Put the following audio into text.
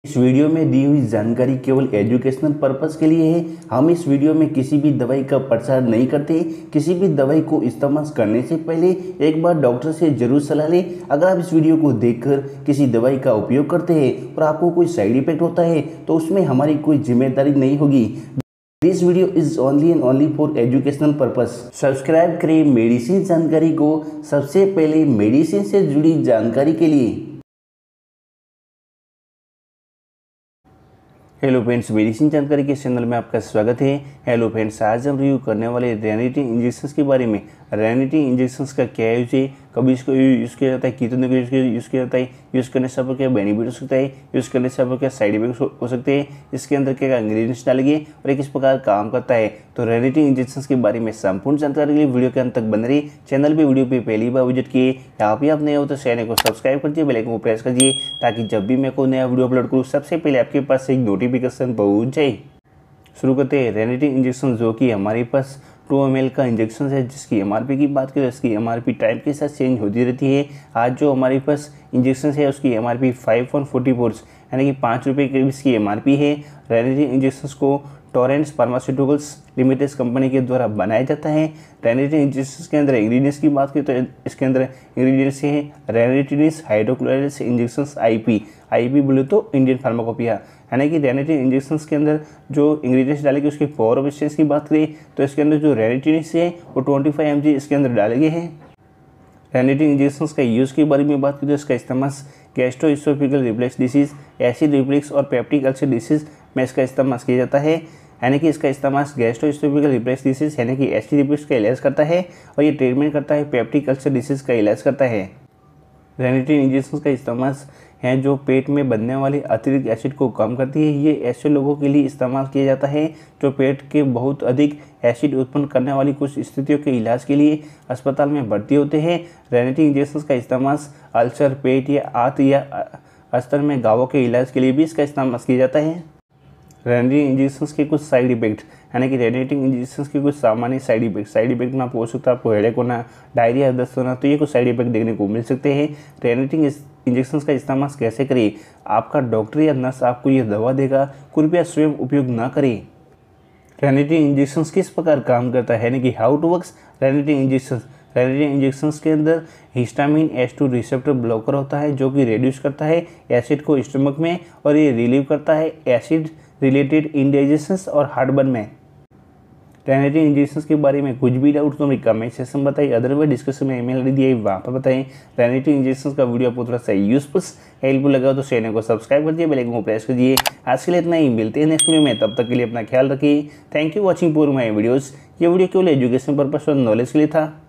इस वीडियो में दी हुई जानकारी केवल एजुकेशनल पर्पस के लिए है। हम इस वीडियो में किसी भी दवाई का प्रचार नहीं करते। किसी भी दवाई को इस्तेमाल करने से पहले एक बार डॉक्टर से जरूर सलाह लें। अगर आप इस वीडियो को देखकर किसी दवाई का उपयोग करते हैं और आपको कोई साइड इफेक्ट होता है तो उसमें हमारी कोई जिम्मेदारी नहीं होगी। This video is only and only for educational purpose. Subscribe करें मेडिसिन जानकारी को सबसे पहले मेडिसिन से जुड़ी जानकारी के लिए। हेलो फ्रेंड्स, मेडिसिन जानकारी के चैनल में आपका स्वागत है। हेलो फ्रेंड्स, आज हम रिव्यू करने वाले रेनिटी इंजेक्शंस के बारे में। रेनिटी इंजेक्शंस का क्या यूज है, कभी इसको यूज़ किया जाता है, कितने को यूज़ किया जाता है, यूज़ करने से आपको क्या बेनिफिट हो सकता है, यूज़ करने से आपको क्या साइड इफेक्ट हो सकते हैं, इसके अंदर क्या इंग्रेडिएंट्स डालेंगे और ये किस प्रकार काम करता है। तो रेनिटी इंजेक्शंस के बारे में संपूर्ण जानकारी के लिए वीडियो के अंत तक बने रही। चैनल पे वीडियो पे पहली बार विजिट किए, यहाँ पे आप नए हो तो चैनल को सब्सक्राइब कीजिए, बेल आइकन को प्रेस कीजिए ताकि जब भी मैं कोई नया वीडियो अपलोड करूँ सबसे पहले आपके पास एक नोटिफिकेशन पहुँच जाए। शुरू करते हैं रेनिटी इंजेक्शन, जो कि हमारे पास 2 ml का इंजेक्शन है, जिसकी एमआरपी की बात करें इसकी एमआरपी टाइम के साथ चेंज होती रहती है। आज जो हमारे पास इंजेक्शन है उसकी एमआरपी 5.44 यानी कि 5 रुपये की इसकी एमआरपी है। रेनिटी इंजेक्शन को टोरेंट्स फार्मास्यूटिकल्स लिमिटेड कंपनी के द्वारा बनाया जाता है। रेनिटी इंजेक्शन के अंदर इंग्रेडिएंट्स की बात करें तो इसके अंदर इंग्रेडिएंट्स है रेनिटिनिस हाइड्रोक्लोराइड इंजेक्शन आईपी बोले तो इंडियन फार्माकोपिया, यानी कि रेनिटी इंजेक्शंस के अंदर जो इंग्रेडिएंट्स डाले गए उसके पावर ऑफ एक्सचेंज की बात करें तो इसके अंदर जो रेनिटिनिस है वो 25 mg इसके अंदर डाले गए हैं। रेनिटी इंजेक्शंस का यूज़ के बारे में बात करें तो इसका इस्तेमाल gastroesophageal reflux disease, acid reflux और पेप्टिक अल्सर डिसीज में इसका इस्तेमाल किया जाता है। यानी कि इसका इस्तेमाल गैस्ट्रोइसोफेगल रिफ्लक्स डिसीज यानी कि एसिड रिफ्लक्स का इलाज करता है और ये ट्रीटमेंट करता है पेप्टिक अल्सर डिसीज का इलाज करता है। रेनिटी इंजेक्शन का इस्तेमाल है जो पेट में बनने वाले अतिरिक्त एसिड को कम करती है। ये ऐसे लोगों के लिए इस्तेमाल किया जाता है जो पेट के बहुत अधिक एसिड उत्पन्न करने वाली कुछ स्थितियों के इलाज के लिए अस्पताल में भर्ती होते हैं। रेनिटी इंजेक्शन का इस्तेमाल अल्सर, पेट या आंत या अस्तर में घावों के इलाज के लिए भी इसका इस्तेमाल किया जाता है। रेनिटी इंजेक्शंस के कुछ साइड इफेक्ट, यानी कि रेनिटी इंजेक्शंस के कुछ सामान्य साइड इफेक्ट में आपको हो सकता है आपको हेडेक होना, डायरिया, दस्त होना, तो ये कुछ साइड इफेक्ट देखने को मिल सकते हैं। रेनिटी इंजेक्शंस का इस्तेमाल कैसे करें, आपका डॉक्टर या नर्स आपको ये दवा देगा, कृपया स्वयं उपयोग ना करें। रेनिटी इंजेक्शंस किस प्रकार काम करता है, यानी कि how to works Reniti injections. Reniti injections के अंदर हिस्टामिन H2 रिसेप्टर ब्लॉकर होता है जो कि रिड्यूस करता है एसिड को स्टमक में और ये रिलीव करता है एसिड रिलेटेड इंडाइजेशन और हार्टबर्न में। रेनिटी इंजेक्शंस के बारे में कुछ भी डाउट तो मेरे कमेंट सेक्शन में बताइए, अदरवाइज डिस्क्रिप्शन में ईमेल आईडी दिया है वहाँ पर बताएं। रेनिटी इंजेक्शंस का वीडियो आपको थोड़ा सा यूजफुल हेल्पफुल लगा तो चैनल को सब्सक्राइब कर दिए, बेल आइकन को प्रेस कर दिए। आज के लिए इतना ही, मिलते हैं नेक्स्ट वीडियो में, तब तक के लिए अपना ख्याल रखिए। Thank you watching for my videos. ये वीडियो केवल एजुकेशन पर्पस और नॉलेज के लिए था।